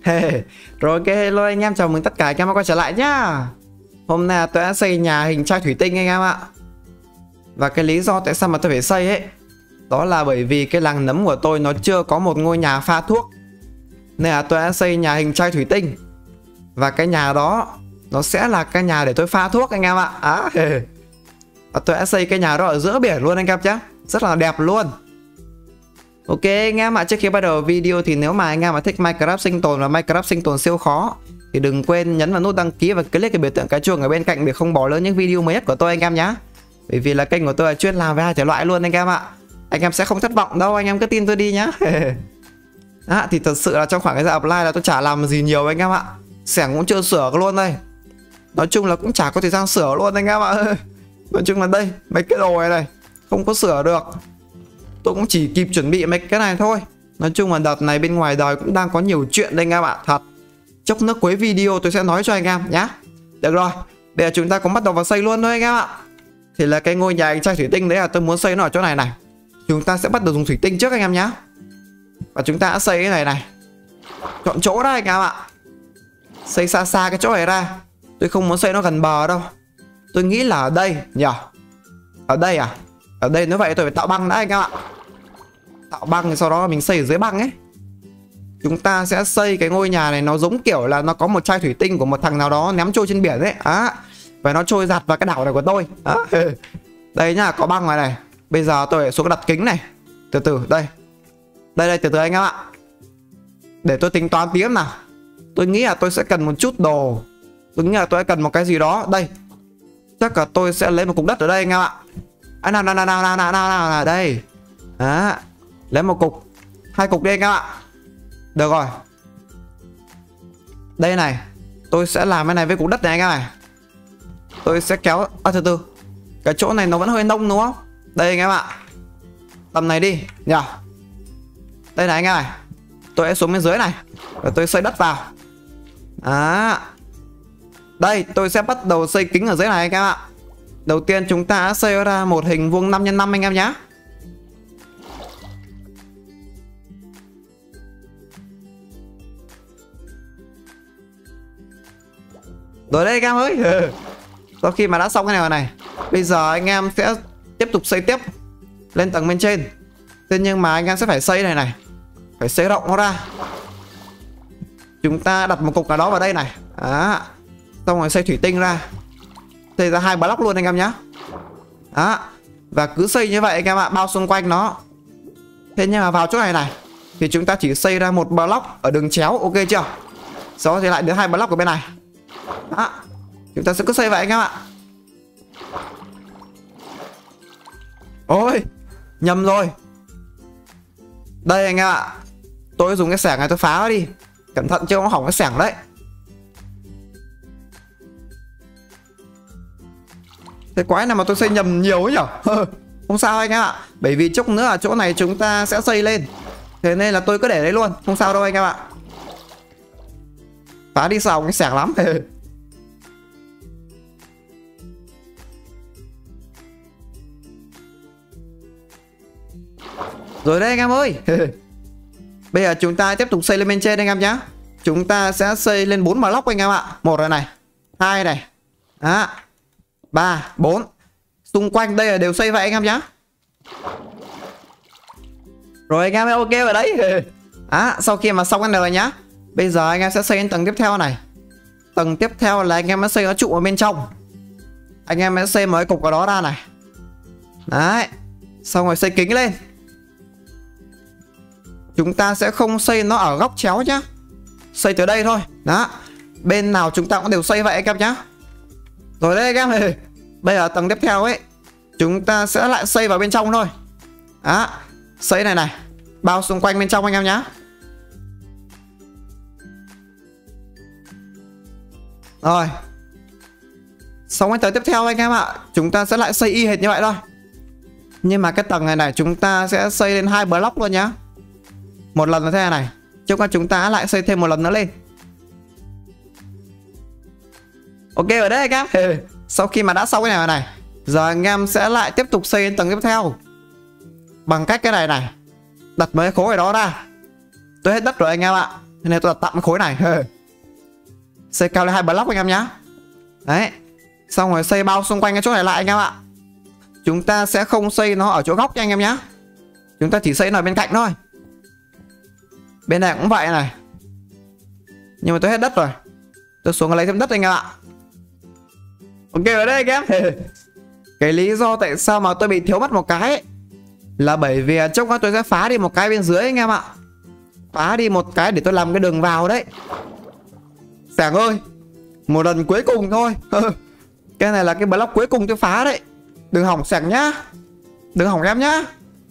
Rồi ok, hello anh em, chào mừng tất cả anh em đã quay trở lại nhá. Hôm nay tôi đã xây nhà hình chai thủy tinh anh em ạ. Và cái lý do tại sao mà tôi phải xây ấy, đó là bởi vì cái làng nấm của tôi nó chưa có một ngôi nhà pha thuốc, nên là tôi đã xây nhà hình chai thủy tinh. Và cái nhà đó nó sẽ là cái nhà để tôi pha thuốc anh em ạ. Và tôi đã xây cái nhà đó ở giữa biển luôn anh em nhé, rất là đẹp luôn. Ok anh em ạ, trước khi bắt đầu video thì nếu mà anh em mà thích Minecraft sinh tồn và Minecraft sinh tồn siêu khó thì đừng quên nhấn vào nút đăng ký và click cái biểu tượng cái chuông ở bên cạnh để không bỏ lỡ những video mới nhất của tôi anh em nhé. Bởi vì là kênh của tôi là chuyên làm về hai thể loại luôn anh em ạ. Anh em sẽ không thất vọng đâu, anh em cứ tin tôi đi nhá. Thì thật sự là trong khoảng thời gian apply là tôi chả làm gì nhiều anh em ạ. Xẻng cũng chưa sửa luôn đây. Nói chung là cũng chả có thời gian sửa luôn anh em ạ. Nói chung là đây, mấy cái đồ này không có sửa được. Tôi cũng chỉ kịp chuẩn bị mấy cái này thôi. Nói chung là đợt này bên ngoài đời cũng đang có nhiều chuyện đây anh em ạ. Thật, chốc nữa cuối video tôi sẽ nói cho anh em nhá. Được rồi, bây giờ chúng ta cũng bắt đầu vào xây luôn thôi anh em ạ. Thì là cái ngôi nhà hình chai thủy tinh đấy là tôi muốn xây nó ở chỗ này này. Chúng ta sẽ bắt đầu dùng thủy tinh trước anh em nhá. Và chúng ta sẽ xây cái này này. Chọn chỗ đó anh em ạ. Xây xa xa cái chỗ này ra. Tôi không muốn xây nó gần bờ đâu. Tôi nghĩ là ở đây nhỉ. Ở đây à? Ở đây nếu vậy tôi phải tạo băng đã anh em ạ. Tạo băng thì sau đó mình xây ở dưới băng ấy. Chúng ta sẽ xây cái ngôi nhà này nó giống kiểu là nó có một chai thủy tinh của một thằng nào đó ném trôi trên biển ấy. Và nó trôi giặt vào cái đảo này của tôi. Đây nhá, có băng ngoài này. Bây giờ tôi phải xuống đặt kính này. Từ từ, đây. Đây, từ từ anh em ạ. Để tôi tính toán tí nào. Tôi nghĩ là tôi sẽ cần một chút đồ. Tôi nghĩ là tôi sẽ cần một cái gì đó. Đây. Chắc là tôi sẽ lấy một cục đất ở đây anh em ạ. Nào, đây. Lấy một cục, 2 cục đi anh em ạ. Được rồi. Đây này, tôi sẽ làm cái này với cục đất này anh em này. Tôi sẽ kéo, từ từ. Cái chỗ này nó vẫn hơi nông đúng không? Đây anh em ạ. Tầm này đi nhỉ. Đây này anh em này. Tôi sẽ xuống bên dưới này. Và tôi xây đất vào. Đây, tôi sẽ bắt đầu xây kính ở dưới này anh em ạ. Đầu tiên chúng ta xây ra một hình vuông 5x5 anh em nhé. Rồi đây anh em ơi. Sau khi mà đã xong cái này, bây giờ anh em sẽ tiếp tục xây tiếp lên tầng bên trên. Thế nhưng mà anh em sẽ phải xây này. Phải xây rộng nó ra. Chúng ta đặt một cục nào đó vào đây này. Xong rồi xây thủy tinh ra. Xây ra 2 block luôn anh em nhé. Và cứ xây như vậy anh em ạ, bao xung quanh nó. Thế nhưng mà vào chỗ này thì chúng ta chỉ xây ra một block ở đường chéo, ok chưa? Sau đó thì lại đến 2 block ở bên này. Chúng ta sẽ cứ xây vậy anh em ạ. Ôi, nhầm rồi. Đây anh em ạ. Tôi dùng cái xẻng này tôi phá nó đi. Cẩn thận chứ nó hỏng cái xẻng đấy. Thế quái nào mà tôi xây nhầm nhiều ấy nhở. Không sao anh em ạ. Bởi vì chút nữa ở chỗ này chúng ta sẽ xây lên. Thế nên là tôi cứ để đấy luôn. Không sao đâu anh em ạ. Phá đi sao cái xẻng lắm. Rồi đây anh em ơi. Bây giờ chúng ta tiếp tục xây lên bên trên anh em nhé. Chúng ta sẽ xây lên 4 block anh em ạ. 1 rồi này, 2 này, 3, 4. Xung quanh đây là đều xây vậy anh em nhé. Rồi anh em ok rồi đấy. Sau khi mà xong cái này rồi nhá, bây giờ anh em sẽ xây đến tầng tiếp theo này. Tầng tiếp theo là anh em sẽ xây nó trụ ở bên trong. Anh em sẽ xây một cái cục ở đó ra này. Đấy. Xong rồi xây kính lên. Chúng ta sẽ không xây nó ở góc chéo nhá. Xây từ đây thôi. Đó. Bên nào chúng ta cũng đều xây vậy anh em nhá. Rồi đây anh em. Bây giờ tầng tiếp theo ấy, chúng ta sẽ lại xây vào bên trong thôi. Xây này. Bao xung quanh bên trong anh em nhá. Rồi. Xong cái tầng tiếp theo anh em ạ, chúng ta sẽ lại xây y hệt như vậy thôi. Nhưng mà cái tầng này chúng ta sẽ xây lên 2 block luôn nhá. Một lần là thế này. Chúng ta lại xây thêm một lần nữa lên. Ok ở đây anh em. Sau khi mà đã xong cái này giờ anh em sẽ lại tiếp tục xây lên tầng tiếp theo. Bằng cách cái này đặt mấy khối ở đó ra. Tôi hết đất rồi anh em ạ. Thế nên tôi đặt tạm cái khối này. Xây cao lên 2 block anh em nhá. Đấy. Xong rồi xây bao xung quanh cái chỗ này lại anh em ạ. Chúng ta sẽ không xây nó ở chỗ góc nha anh em nhá. Chúng ta chỉ xây nó ở bên cạnh thôi. Bên này cũng vậy này. Nhưng mà tôi hết đất rồi. Tôi xuống lấy thêm đất anh em ạ. Ok ở đây anh em. Cái lý do tại sao mà tôi bị thiếu mất một cái ấy, là bởi vì chốc nữa tôi sẽ phá đi một cái bên dưới anh em ạ. Phá đi một cái để tôi làm cái đường vào đấy. Sảng ơi, một lần cuối cùng thôi. Cái này là cái block cuối cùng tôi phá đấy. Đừng hỏng Sảng nhá. Đừng hỏng em nhá.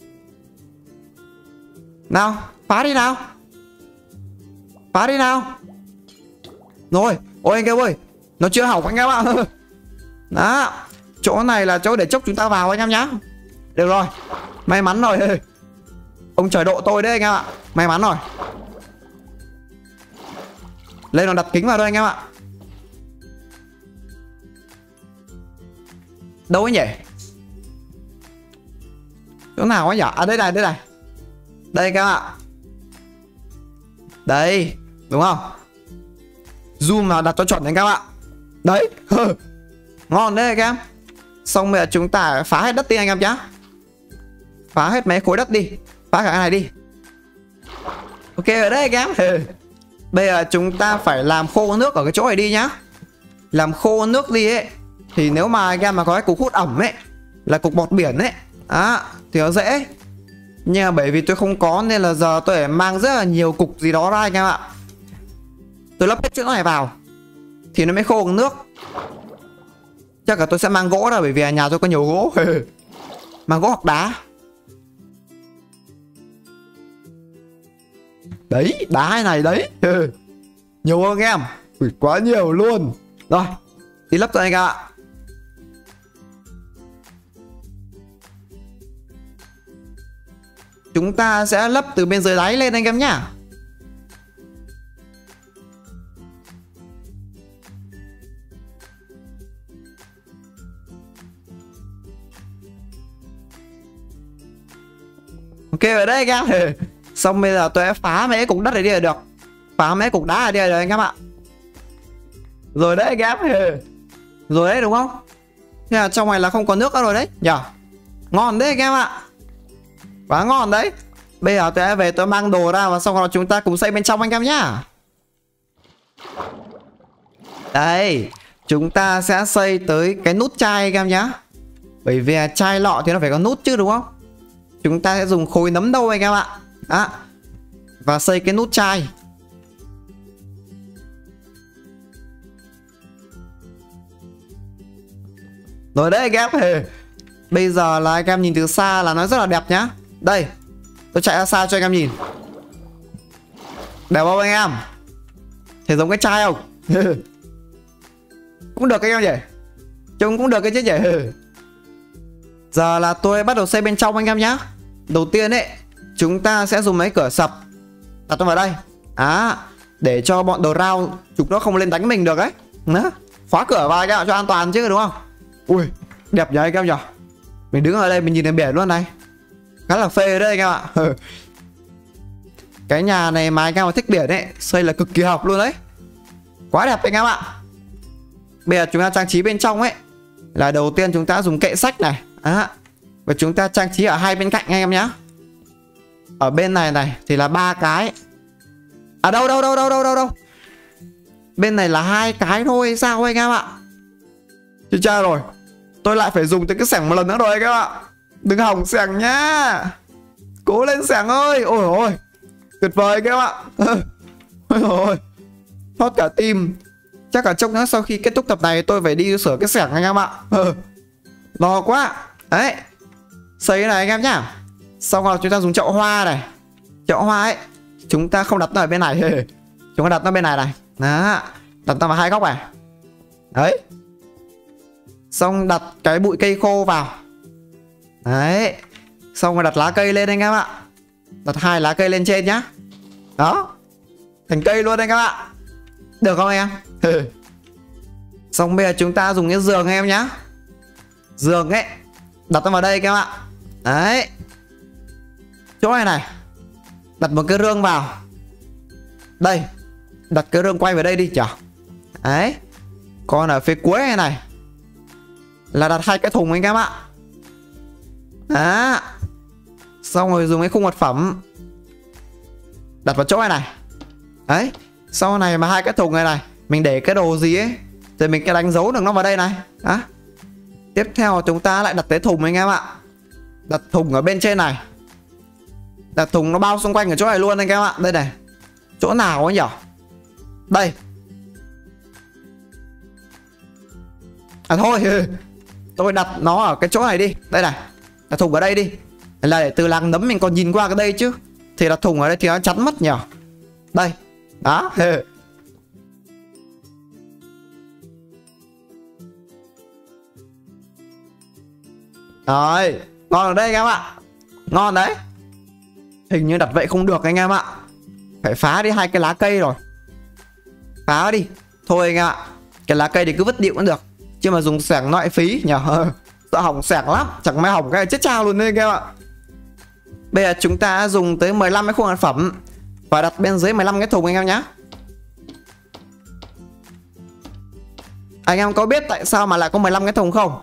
Nào, phá đi nào. Phá đi nào. Rồi, ôi anh em ơi, nó chưa hỏng anh em ạ. Đó, chỗ này là chỗ để chốc chúng ta vào anh em nhá. Được rồi, may mắn rồi. Ông trời độ tôi đấy anh em ạ. May mắn rồi. Lên nó đặt kính vào đây anh em ạ. Đâu ấy nhỉ? Chỗ nào ấy nhỉ? À đây này, đây này. Đây các bạn ạ. Đây, đúng không? Zoom vào đặt cho chuẩn anh các bạn. Đấy. Ngon đấy các em. Xong bây giờ chúng ta phá hết đất đi anh em nhá. Phá hết mấy khối đất đi. Phá cả cái này đi. Ok ở đây các em. Bây giờ chúng ta phải làm khô nước ở cái chỗ này đi nhá. Làm khô nước đi ấy. Thì nếu mà anh em mà có cái cục hút ẩm ấy, là cục bọt biển ấy, thì nó dễ. Nhưng mà bởi vì tôi không có nên là giờ tôi phải mang rất là nhiều cục gì đó ra anh em ạ. Tôi lắp hết chỗ này vào thì nó mới khô nước. Chắc là tôi sẽ mang gỗ ra, bởi vì ở nhà tôi có nhiều gỗ. Mang gỗ hoặc đá. Đấy, đá này đấy. Nhiều không anh em? Ui, quá nhiều luôn. Rồi, đi lắp cho anh em ạ. Chúng ta sẽ lắp từ bên dưới đáy lên anh em nhá. Ok ở đây anh em. Xong bây giờ tôi sẽ phá mấy cục đất này đi là được. Phá mấy cục đá ở đây rồi anh em ạ. Rồi đấy anh em. Rồi đấy đúng không? Thế là trong này là không có nước nữa rồi đấy nhỉ. Ngon đấy anh em ạ. Quá ngon đấy. Bây giờ tôi sẽ về tôi mang đồ ra và xong rồi chúng ta cùng xây bên trong anh em nhá. Đây, chúng ta sẽ xây tới cái nút chai anh em nhá. Bởi vì chai lọ thì nó phải có nút chứ đúng không? Chúng ta sẽ dùng khối nấm đâu anh em ạ. Đó. Và xây cái nút chai. Rồi đấy anh em. Bây giờ là anh em nhìn từ xa là nó rất là đẹp nhá. Đây, tôi chạy ra xa cho anh em nhìn. Đẹp không anh em? Thấy giống cái chai không? Cũng được anh em nhỉ. Trông cũng được cái chứ nhỉ. Giờ là tôi bắt đầu xây bên trong anh em nhá. Đầu tiên ấy, chúng ta sẽ dùng mấy cửa sập đặt nó vào đây. Để cho bọn đồ rao chúng nó không lên đánh mình được ấy. Đó. Khóa cửa vào anh em cho an toàn chứ đúng không? Ui, đẹp nhỉ anh em nhỉ. Mình đứng ở đây mình nhìn thấy biển luôn này. Khá là phê đấy anh em ạ. Cái nhà này mà anh em mà thích biển ấy, xây là cực kỳ hợp luôn đấy. Quá đẹp anh em ạ. Bây giờ chúng ta trang trí bên trong ấy, là đầu tiên chúng ta dùng kệ sách này. Và chúng ta trang trí ở hai bên cạnh anh em nhá. Ở bên này này thì là 3 cái. Đâu. Bên này là 2 cái thôi sao anh em ạ. Chứ cha rồi. Tôi lại phải dùng tới cái xẻng một lần nữa rồi anh em ạ. Đừng hỏng xẻng nhá. Cố lên xẻng ơi. Ôi ôi, tuyệt vời anh em ạ. Ôi ôi, thoát cả tim. Chắc cả chốc nữa sau khi kết thúc tập này tôi phải đi sửa cái xẻng anh em ạ. Lo quá. Đấy, xây cái này anh em nhá. Xong rồi chúng ta dùng chậu hoa này. Chậu hoa ấy chúng ta không đặt nó ở bên này. Chúng ta đặt nó bên này này. Đó, đặt nó vào hai góc này. Đấy. Xong đặt cái bụi cây khô vào. Đấy. Xong rồi đặt lá cây lên anh em ạ. Đặt 2 lá cây lên trên nhá. Đó, thành cây luôn anh em ạ. Được không anh em? Xong bây giờ chúng ta dùng cái giường anh em nhá. Giường ấy đặt nó vào đây các bạn. Đấy. Chỗ này này đặt một cái rương vào. Đây, đặt cái rương quay vào đây đi nhỉ. Đấy. Còn ở phía cuối này là đặt 2 cái thùng anh em ạ. Đó. Xong rồi dùng cái khung vật phẩm đặt vào chỗ này. Đấy. Sau này mà 2 cái thùng này mình để cái đồ gì ấy thì mình cái đánh dấu được nó vào đây này. Đó. Tiếp theo chúng ta lại đặt cái thùng anh em ạ. Đặt thùng ở bên trên này. Đặt thùng nó bao xung quanh ở chỗ này luôn anh em ạ. Đây này. Chỗ nào ấy nhỉ? Đây. À thôi, tôi đặt nó ở cái chỗ này đi. Đây này. Đặt thùng ở đây đi. Là để từ làng nấm mình còn nhìn qua cái đây chứ. Thì đặt thùng ở đây thì nó chắn mất nhỉ. Đây. Đó. Rồi. Ngon ở đây anh em ạ. Ngon đấy. Hình như đặt vậy không được anh em ạ. Phải phá đi 2 cái lá cây rồi. Phá đi. Thôi anh em ạ. Cái lá cây thì cứ vứt điệu cũng được. Chứ mà dùng xẻng nó lại phí nhỉ. Sợ hỏng xẻng lắm. Chẳng may hỏng cái chết trao luôn đấy anh em ạ. Bây giờ chúng ta dùng tới 15 cái khung sản phẩm và đặt bên dưới 15 cái thùng anh em nhé. Anh em có biết tại sao mà lại có 15 cái thùng không?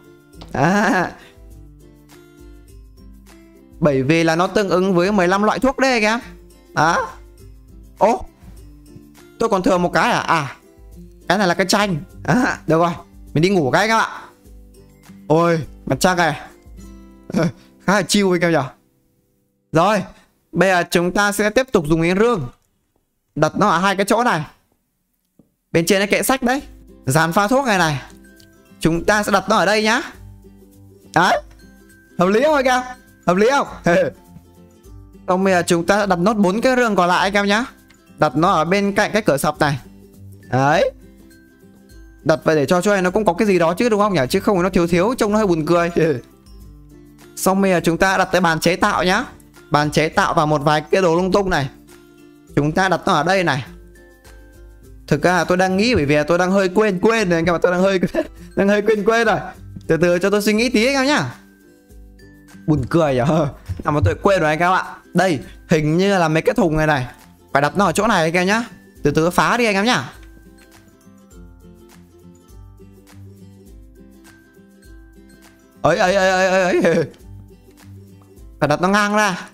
Bởi vì là nó tương ứng với 15 loại thuốc đấy anh em. Đó. Ố, tôi còn thừa một cái à? À, cái này là cái chanh. Được rồi, mình đi ngủ cái anh em ạ. Ôi, mặt trăng này khá là chill anh em nhỉ. Rồi, bây giờ chúng ta sẽ tiếp tục dùng cái rương. Đặt nó ở 2 cái chỗ này. Bên trên cái kệ sách đấy. Dàn pha thuốc này. Chúng ta sẽ đặt nó ở đây nhá. Đấy. Hợp lý không anh em? Hợp lý không? Xong bây giờ chúng ta đặt nốt 4 cái rương còn lại anh em nhá. Đặt nó ở bên cạnh cái cửa sập này. Đấy. Đặt vậy để cho này nó cũng có cái gì đó chứ đúng không nhỉ? Chứ không thì nó thiếu thiếu trông nó hơi buồn cười. Xong bây giờ chúng ta đặt cái bàn chế tạo nhá. Bàn chế tạo và một vài cái đồ lung tung này. Chúng ta đặt nó ở đây này. Thực ra là tôi đang nghĩ bởi vì tôi đang hơi quên rồi anh em ạ. Tôi đang hơi quên rồi. Từ từ cho tôi suy nghĩ tí anh em nhá. Buồn cười nhỉ. Mà tôi quên rồi anh em ạ. Đây, hình như là mấy cái thùng này phải đặt nó ở chỗ này anh em nhá. Từ từ phá đi anh em nhá. Ấy. Phải đặt nó ngang ra.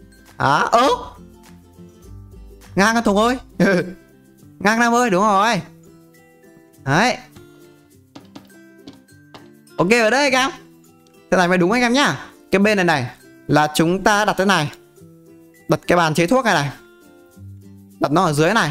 Ngang cái thùng ơi. Ngang ra ơi, đúng rồi. Đấy. Ok ở đây anh em. Thế này mới đúng anh em nhá. Cái bên này là chúng ta đặt thế này. Đặt cái bàn chế thuốc này. Đặt nó ở dưới này.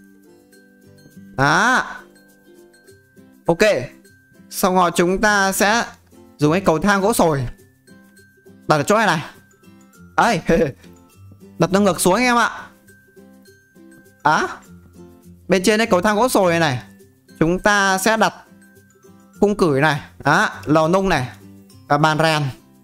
Đó. Ok. Xong rồi chúng ta sẽ dùng cái cầu thang gỗ sồi đặt ở chỗ này. Ấy. Đặt nó ngược xuống anh em ạ. Bên trên cái cầu thang gỗ sồi này chúng ta sẽ đặt khung cửi này. Đó. Lò nung này. Và bàn rèn.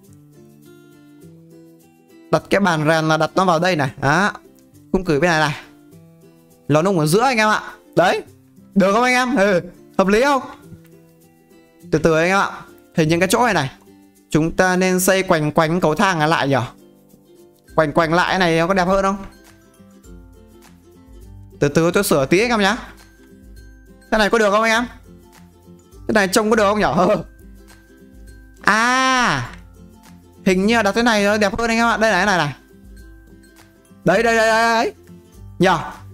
Đặt cái bàn rèn là đặt nó vào đây này. Đó. Khung cửi bên này. Lò nung ở giữa anh em ạ. Đấy. Được không anh em? Hợp lý không? Từ từ anh em ạ. Hình như cái chỗ này chúng ta nên xây quanh cầu thang này lại nhỉ. Quanh lại này nó có đẹp hơn không? Từ từ tôi sửa tí anh em nhá. Cái này có được không anh em? Cái này trông có được không nhỉ? Hình như là đặt thế này nó đẹp hơn anh em ạ. Đây này. Đấy. Nhỉ.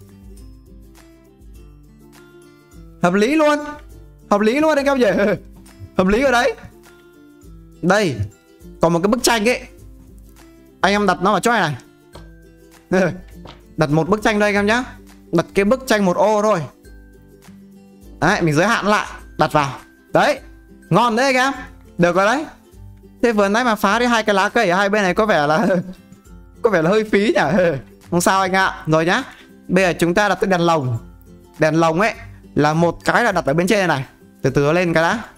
Hợp lý luôn anh em nhỉ. Hợp lý ở đấy. Đây. Còn một cái bức tranh ấy. Anh em đặt nó vào chỗ này. Đặt một bức tranh đây anh em nhá. Đặt cái bức tranh một ô thôi. Đấy, mình giới hạn lại. Đặt vào. Đấy. Ngon đấy anh em. Được rồi đấy. Thế vừa nãy mà phá đi 2 cái lá cây ở hai bên này có vẻ là hơi phí nhỉ. Không sao anh ạ. Rồi nhá. Bây giờ chúng ta đặt cái đèn lồng. Đèn lồng ấy là một cái là đặt ở bên trên này. Từ từ lên cái đã.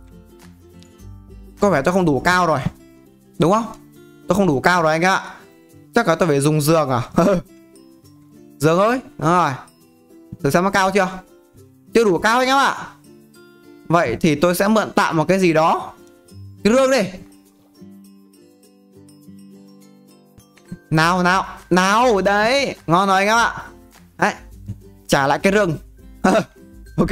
Có vẻ tôi không đủ cao rồi. Đúng không? Tôi không đủ cao rồi anh ạ. Chắc là tôi phải dùng giường à. Giường ơi. Đúng rồi. Thử xem nó cao chưa. Chưa đủ cao anh em ạ. Vậy thì tôi sẽ mượn tạm một cái gì đó. Cái rương đi. Nào. Đấy. Ngon rồi anh em ạ. Đấy. trả lại cái rừng. Ok,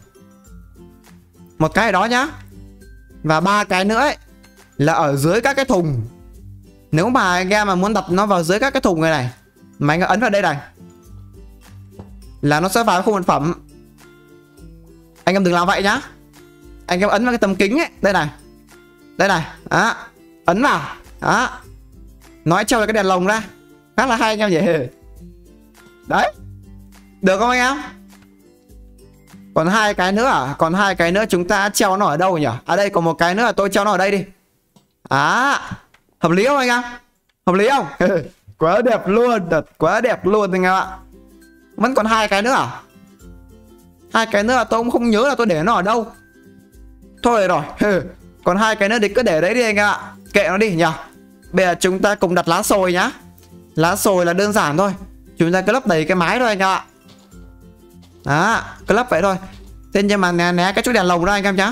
một cái đó nhá. Và 3 cái nữa ấy là ở dưới các cái thùng. Nếu mà anh em mà muốn đặt nó vào dưới các cái thùng này mà anh ấn vào đây này là nó sẽ vào khu vật phẩm. Anh em đừng làm vậy nhá. Anh em ấn vào cái tấm kính ấy, đây này. Đây này, đó. Ấn vào, đó. Nói treo cái đèn lồng ra. Khá là hay anh em nhỉ. Đấy. Được không anh em? Còn 2 cái nữa à? Còn 2 cái nữa chúng ta treo nó ở đâu nhỉ? À đây, còn một cái nữa là tôi treo nó ở đây đi. Hợp lý không anh em? Hợp lý không? Quá đẹp luôn, quá đẹp luôn anh em ạ. Vẫn còn 2 cái nữa à? 2 cái nữa là tôi cũng không nhớ là tôi để nó ở đâu. Thôi rồi. Còn 2 cái nữa thì cứ để đấy đi anh em ạ. Kệ nó đi nhỉ. Bây giờ chúng ta cùng đặt lá sồi nhá. Lá sồi là đơn giản thôi. Chúng ta cứ lấp đầy cái mái thôi anh em ạ. Đó, cứ lấp vậy thôi. Thế nhưng mà né cái chút đèn lồng ra anh em nhá.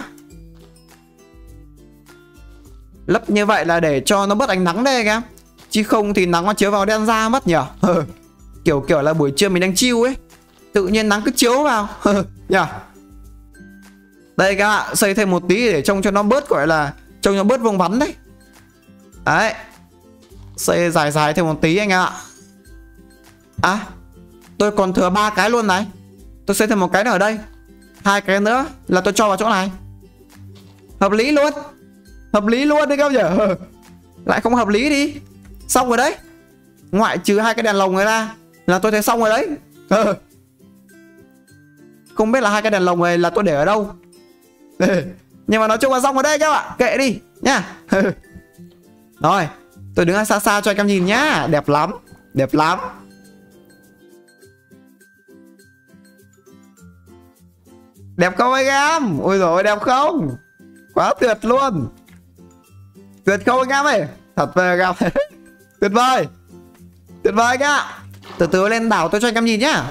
Lấp như vậy là để cho nó bớt ánh nắng đây anh em. Chứ không thì nắng nó chiếu vào đen da mất nhỉ. Kiểu là buổi trưa mình đang chill ấy, tự nhiên nắng cứ chiếu vào. Nhỉ. Đây các bạn, xây thêm một tí để trông cho nó bớt gọi là trông nó bớt vuông vắn đấy. Đấy. Xây dài thêm một tí anh em ạ. Tôi còn thừa 3 cái luôn này. Tôi xây thêm một cái nữa ở đây. 2 cái nữa là tôi cho vào chỗ này. Hợp lý luôn. Hợp lý luôn đấy các bạn nhỉ. Lại không hợp lý đi. Xong rồi đấy. Ngoại trừ 2 cái đèn lồng này ra là tôi thấy xong rồi đấy. Không biết là 2 cái đèn lồng này là tôi để ở đâu. Nhưng mà nói chung là xong rồi đây các bạn. Kệ đi nhá. Rồi, tôi đứng ở xa xa cho anh em nhìn nhá. Đẹp lắm. Đẹp lắm. Đẹp không anh em? Ôi dồi ôi, đẹp không? Quá tuyệt luôn. Tuyệt không anh em ơi? Thật về anh em. Tuyệt vời. Tuyệt vời anh ạ. Từ từ lên đảo tôi cho anh em nhìn nhá.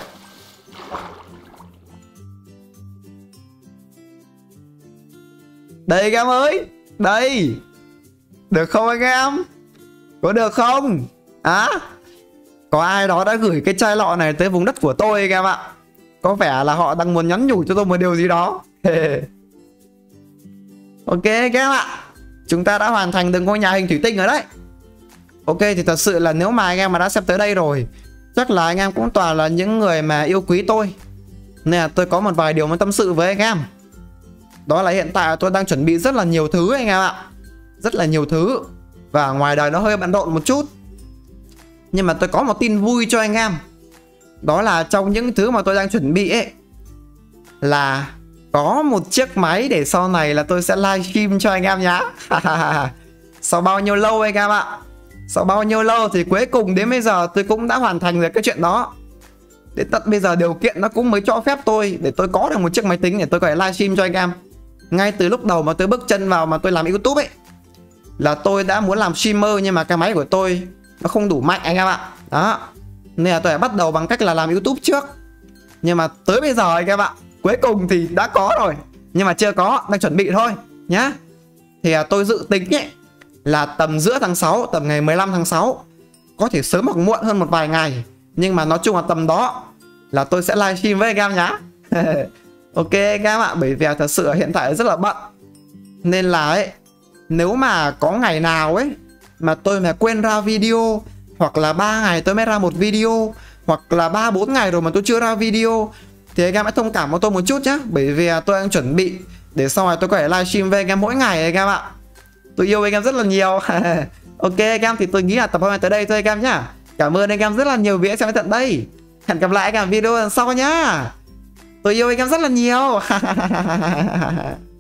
Đây anh em ơi. Đây. Được không anh em? Có được không? Có ai đó đã gửi cái chai lọ này tới vùng đất của tôi anh em ạ. Có vẻ là họ đang muốn nhắn nhủ cho tôi một điều gì đó. Ok các em ạ. Chúng ta đã hoàn thành được ngôi nhà hình thủy tinh rồi đấy. Ok, thì thật sự là nếu mà anh em mà đã xem tới đây rồi, chắc là anh em cũng toàn là những người mà yêu quý tôi, nên là tôi có một vài điều muốn tâm sự với anh em. Đó là hiện tại tôi đang chuẩn bị rất là nhiều thứ anh em ạ. Rất là nhiều thứ. Và ngoài đời nó hơi bận rộn một chút. Nhưng mà tôi có một tin vui cho anh em. Đó là trong những thứ mà tôi đang chuẩn bị ấy, là có một chiếc máy để sau này là tôi sẽ livestream cho anh em nhá. Sau bao nhiêu lâu anh em ạ. Sau bao nhiêu lâu thì cuối cùng đến bây giờ tôi cũng đã hoàn thành được cái chuyện đó. Đến tận bây giờ điều kiện nó cũng mới cho phép tôi để tôi có được một chiếc máy tính để tôi có thể livestream cho anh em. Ngay từ lúc đầu mà tôi bước chân vào mà tôi làm YouTube ấy, là tôi đã muốn làm streamer, nhưng mà cái máy của tôi nó không đủ mạnh anh em ạ. Đó. Nên là tôi phải bắt đầu bằng cách là làm YouTube trước. Nhưng mà tới bây giờ anh em ạ, cuối cùng thì đã có rồi. Nhưng mà chưa có, đang chuẩn bị thôi nhá. Thì tôi dự tính ấy là tầm giữa tháng 6, tầm ngày 15 tháng 6. Có thể sớm hoặc muộn hơn một vài ngày, nhưng mà nói chung là tầm đó là tôi sẽ livestream với anh em nhá. Ok anh em ạ, bởi vì thật sự hiện tại rất là bận. Nên là ấy, nếu mà có ngày nào ấy mà tôi mà quên ra video, hoặc là 3 ngày tôi mới ra một video, hoặc là 3-4 ngày rồi mà tôi chưa ra video, thì anh em hãy thông cảm cho tôi một chút nhé. Bởi vì tôi đang chuẩn bị để sau này tôi có thể livestream với anh em mỗi ngày anh em ạ. Tôi yêu anh em rất là nhiều. Ok anh em, thì tôi nghĩ là tập hôm nay tới đây thôi anh em nhá. Cảm ơn anh em rất là nhiều vì đã xem đến tận đây. Hẹn gặp lại anh em video lần sau nhá. Tôi yêu anh em rất là nhiều.